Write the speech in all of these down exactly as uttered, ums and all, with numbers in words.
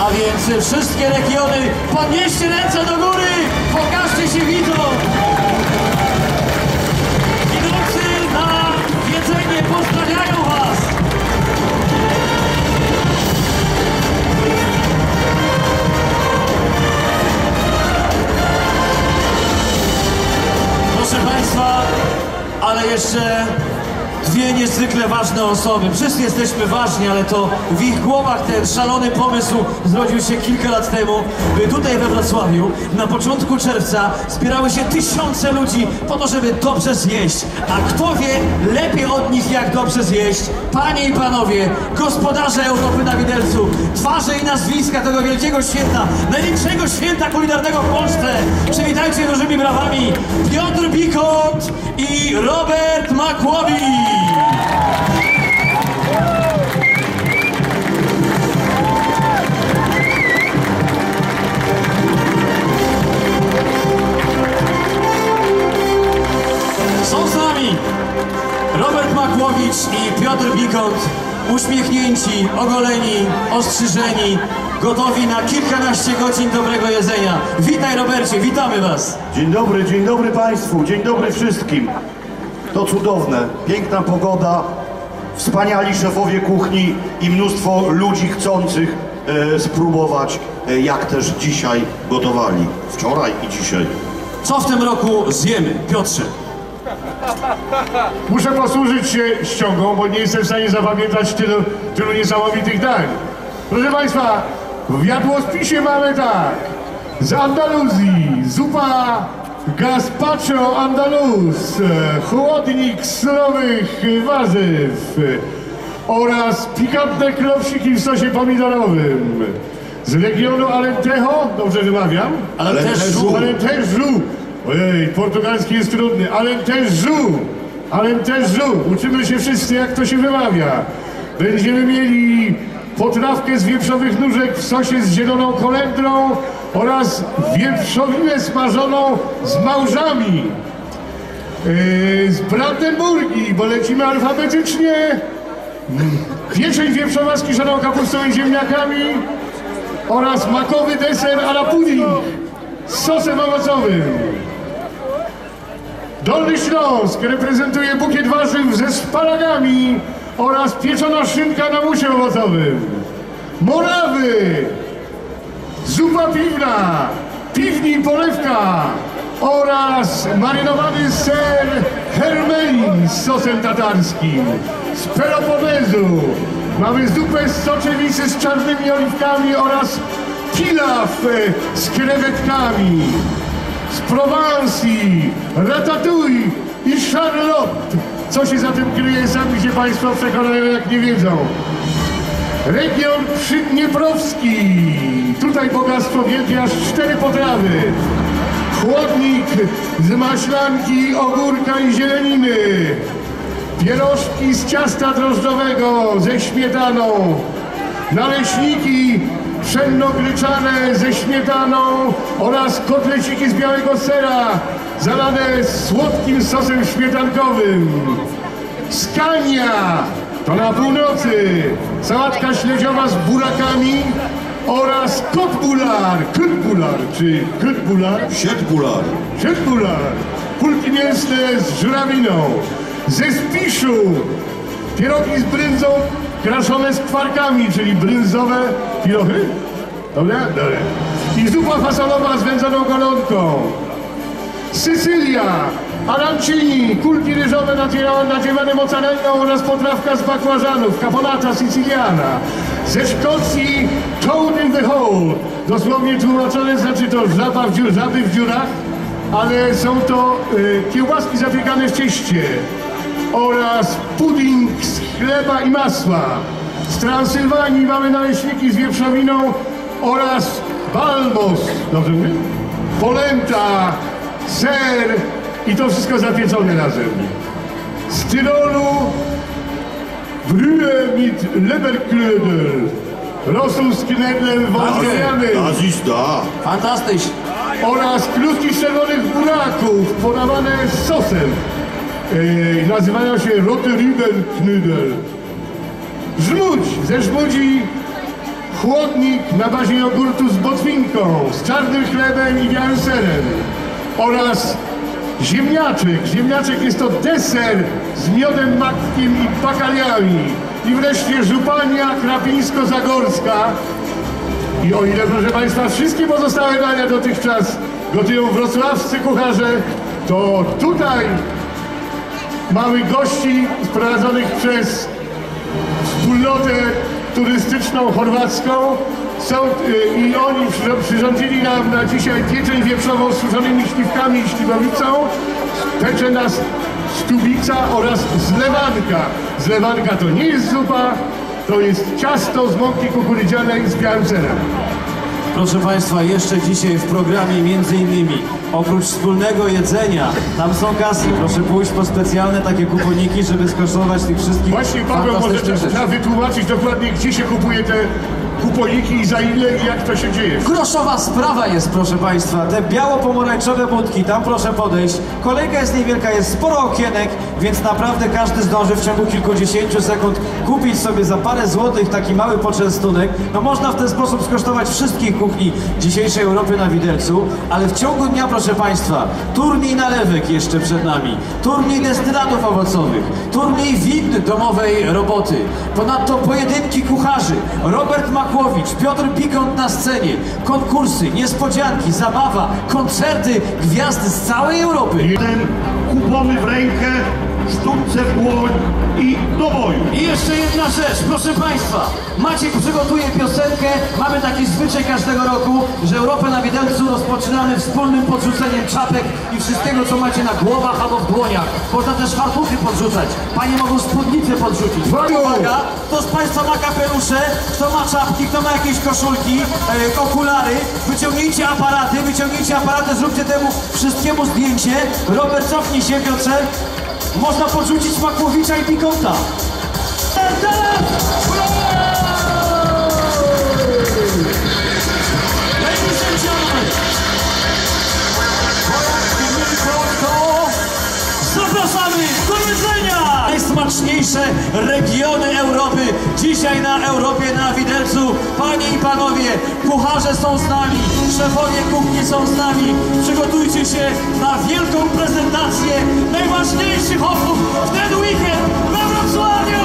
A więc wszystkie regiony, podnieście ręce do góry, pokażcie się widzom. Idący na jedzenie pozdrawiają was. Proszę państwa, ale jeszcze dwie niezwykle ważne osoby. Wszyscy jesteśmy ważni, ale to w ich głowach ten szalony pomysł zrodził się kilka lat temu. Tutaj we Wrocławiu na początku czerwca zbierały się tysiące ludzi po to, żeby dobrze zjeść. A kto wie lepiej od nich, jak dobrze zjeść? Panie i panowie, gospodarze Europy na widelcu, twarze i nazwiska tego wielkiego święta, największego święta kulinarnego w Polsce. Przywitajcie dużymi brawami Piotr Bikont i Robert Makłowicz. Są z nami Robert Makłowicz i Piotr Bikont, uśmiechnięci, ogoleni, ostrzyżeni, gotowi na kilkanaście godzin dobrego jedzenia. Witaj, Robercie, witamy was. Dzień dobry, dzień dobry państwu, dzień dobry wszystkim. To cudowne, piękna pogoda, wspaniali szefowie kuchni i mnóstwo ludzi chcących e, spróbować, e, jak też dzisiaj gotowali. Wczoraj i dzisiaj. Co w tym roku zjemy, Piotrze? Muszę posłużyć się ściągą, bo nie jestem w stanie zapamiętać tylu, tylu niesamowitych dań. Proszę państwa, w jadłospisie mamy tak. Z Andaluzji zupa gazpacho andaluz, chłodnik surowych warzyw oraz pikantne klopsiki w sosie pomidorowym. Z regionu Alentejo, dobrze wymawiam? Alentejo. Alentejo. Ojej, portugalski jest trudny. Alentejo. Alentejo. Uczymy się wszyscy, jak to się wymawia. Będziemy mieli potrawkę z wieprzowych nóżek w sosie z zieloną kolendrą oraz wieprzowinę smażoną z małżami. Yy, z Brandenburgii, bo lecimy alfabetycznie. Pieczeń wieprzowa z kiszoną kapustą i ziemniakami oraz makowy deser a la pudding z sosem owocowym. Dolny Śląsk reprezentuje bukiet warzyw ze szparagami oraz pieczona szynka na musie owocowym. Morawy, zupa piwna, piwni polewka oraz marynowany ser hermelin z sosem tatarskim. Z Peloponezu mamy zupę z soczewicy z czarnymi oliwkami oraz pilaf z krewetkami. Z Prowansji, ratatouille i charlotte. Co się za tym kryje, sami się państwo przekonają, jak nie wiedzą. Region przydnieprowski. Tutaj bogactwo wielkie, aż cztery potrawy. Chłodnik z maślanki, ogórka i zieleniny. Pierożki z ciasta drożdżowego ze śmietaną. Naleśniki pszenno-gryczane ze śmietaną oraz kotleciki z białego sera zalane słodkim sosem śmietankowym. Skania to na północy, sałatka śledziowa z burakami oraz kotbular, kutbular czy kutbular? Siedbular. Siedbular, kulki mięsne z żurawiną. Ze Spiszu pierogi z bryndzą kraszone z kwarkami, czyli brynzowe pirochy. Dobra? Dobra. I zupa fasolowa z wędzoną golonką. Sycylia, arancini, kulki ryżowe nadziewane mozzarellą oraz potrawka z bakłażanów, caponata siciliana. Ze Szkocji toad in the hole, dosłownie tłumaczone znaczy to żaba w dziur, żaby w dziurach, ale są to y, kiełbaski zapiekane w cieście oraz pudding z chleba i masła. Z Transylwanii mamy naleśniki z wieprzowiną oraz balmos, dobrze mówię? Polenta, ser i to wszystko zapieczone razem. Z Tyrolu Brühe mit Leberklödel, rosół z knedlem wątrobianym. Das ist da. Fantastycznie. Oraz kluski z czerwonych buraków podawane z sosem. Yy, nazywają się Rote Rübenknödel. Żmudź ze żmudzi chłodnik na bazie jogurtu z botwinką, z czarnym chlebem i białym serem oraz ziemniaczek. Ziemniaczek jest to deser z miodem makkim i bakaliami. I wreszcie żupania krapińsko-zagorska. I o ile, proszę Państwa, wszystkie pozostałe dania dotychczas gotują wrocławscy kucharze, to tutaj mamy gości sprowadzonych przez wspólnotę turystyczną chorwacką. Są, yy, I oni przy, przyrządzili nam na dzisiaj pieczeń wieprzową z suszonymi śliwkami i śliwowicą, pecze nas stubica oraz zlewanka. Zlewanka to nie jest zupa, to jest ciasto z mąki kukurydzianej z białym serem. Proszę Państwa, jeszcze dzisiaj w programie między innymi oprócz wspólnego jedzenia, tam są kasy. Proszę pójść po specjalne takie kuponiki, żeby skosztować tych wszystkich Właśnie Paweł może fantastycznych rzeczy. trzeba wytłumaczyć dokładnie, gdzie się kupuje te kuponiki i za ile i jak to się dzieje. Groszowa sprawa jest, proszę Państwa. Te biało-pomarańczowe budki, tam proszę podejść. Kolejka jest niewielka, jest sporo okienek, więc naprawdę każdy zdąży w ciągu kilkudziesięciu sekund kupić sobie za parę złotych taki mały poczęstunek. No można w ten sposób skosztować wszystkich kuchni dzisiejszej Europy na widelcu, ale w ciągu dnia, proszę Państwa, turniej nalewek jeszcze przed nami, turniej destylatów owocowych, turniej win domowej roboty, ponadto pojedynki kucharzy, Robert Makłowicz, Piotr Bikont na scenie, konkursy, niespodzianki, zabawa, koncerty, gwiazdy z całej Europy. Jeden kupony w rękę, sztuczce w dłoń i do boju. I jeszcze jedna rzecz, proszę Państwa, Maciek przygotuje piosenkę, mamy taki zwyczaj każdego roku, że Europę na widelcu rozpoczynamy wspólnym podrzuceniem czapek i wszystkiego, co macie na głowach albo w dłoniach. Można też fartuchy podrzucać, panie mogą spódnicę podrzucić. Uwaga, kto z Państwa ma kapelusze, kto ma czapki, kto ma jakieś koszulki, e, okulary, wyciągnijcie aparaty, wyciągnijcie aparaty, zróbcie temu wszystkiemu zdjęcie. Robert, cofnij się, Piotrze. Można podrzucić Makłowicza i Bikonta. Ladies and gentlemen, zapraszamy do jedzenia! Najsmaczniejsze regiony Europy dzisiaj na Europie na widelcu. Panie i panowie, kucharze są z nami, szefowie kuchni są z nami. Przygotujcie się na wielką prezentację najważniejszych osób w ten weekend we Wrocławiu!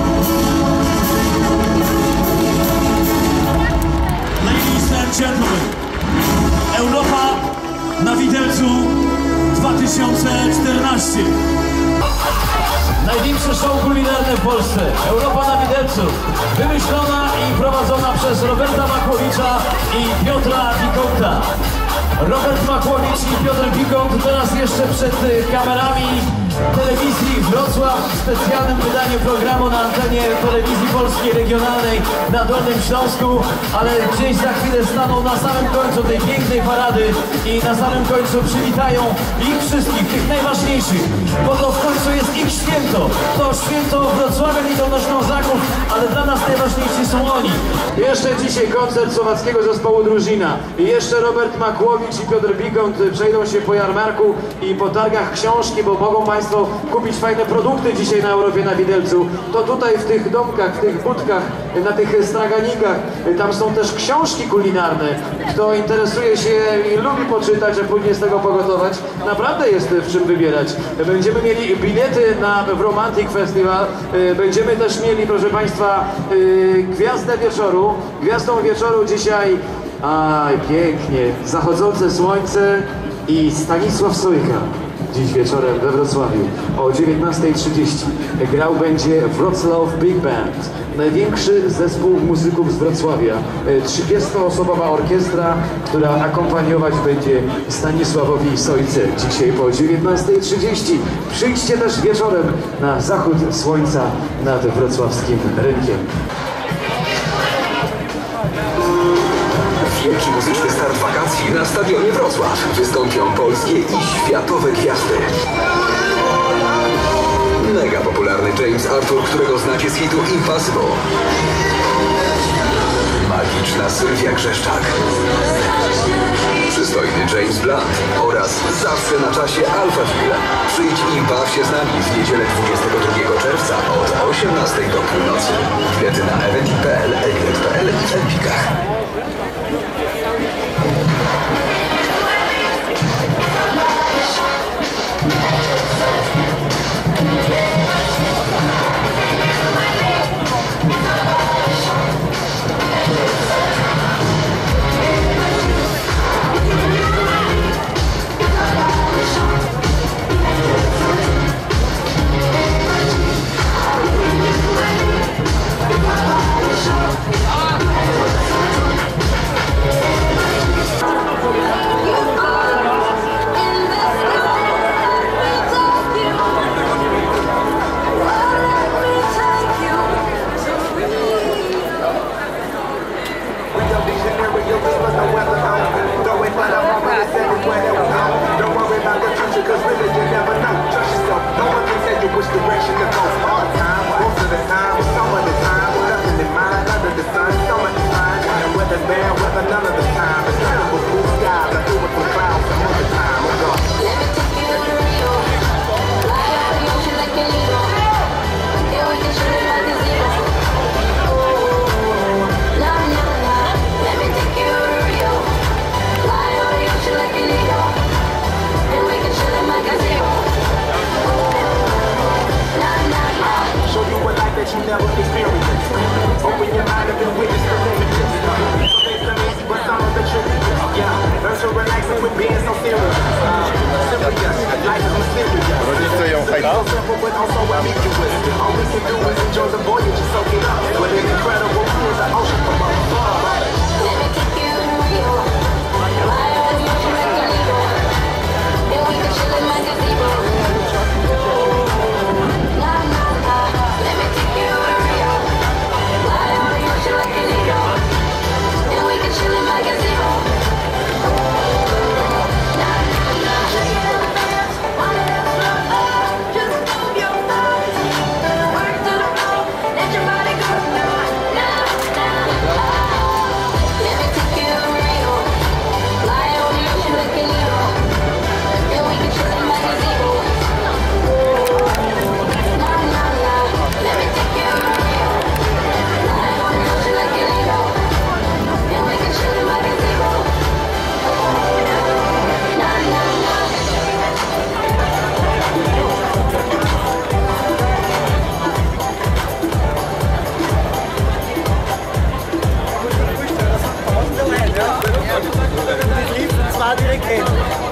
Ladies and gentlemen, Europa na widelcu dwa tysiące czternaście. Największe show kulinarne w Polsce. Europa na widelcu. Wymyślona i prowadzona przez Roberta Makłowicza i Piotra Bikonta. Robert Makłowicz i Piotr Bikont teraz jeszcze przed kamerami telewizji Wrocław w specjalnym wydaniu programu na antenie telewizji polskiej regionalnej na Dolnym Śląsku, ale gdzieś za chwilę staną na samym końcu tej pięknej parady i na samym końcu przywitają ich wszystkich, tych najważniejszych, bo to w końcu jest ich święto. To święto Wrocławian i Dolnoślązaków, ale dla nas najważniejsi są oni. Jeszcze dzisiaj koncert słowackiego zespołu Drużyna. I jeszcze Robert Makłowicz i Piotr Bikont przejdą się po jarmarku i po targach książki, bo mogą Państwo kupić fajne produkty dzisiaj na Europie na widelcu. To tutaj w tych domkach, w tych budkach, na tych straganikach, tam są też książki kulinarne. Kto interesuje się i lubi poczytać, a później z tego pogotować, naprawdę jest w czym wybierać. Będziemy mieli bilety na Romantic Festival, będziemy też mieli, proszę Państwa, gwiazdę wieczoru. Gwiazdą wieczoru dzisiaj, aj pięknie, zachodzące słońce i Stanisław Sojka. Dziś wieczorem we Wrocławiu o dziewiętnastej trzydzieści grał będzie Wrocław Big Band, największy zespół muzyków z Wrocławia, trzydziestoosobowa orkiestra, która akompaniować będzie Stanisławowi Sojce dzisiaj po dziewiętnastej trzydzieści. Przyjdźcie też wieczorem na zachód słońca nad wrocławskim rynkiem. Wielki muzyczny start wakacji na Stadionie Wrocław. Wystąpią polskie i światowe gwiazdy. Mega popularny James Arthur, którego znacie z hitu Impossible. Magiczna Sylwia Grzeszczak. przystojny James Blunt oraz zawsze na czasie Alphaville. Przyjdź i baw się z nami w niedzielę dwudziestego drugiego czerwca od osiemnastej do północy. Bilety na eventik kropka p l, eglet kropka p l i w Empikach. Rodzice ją hejtują. Das war direkt hin.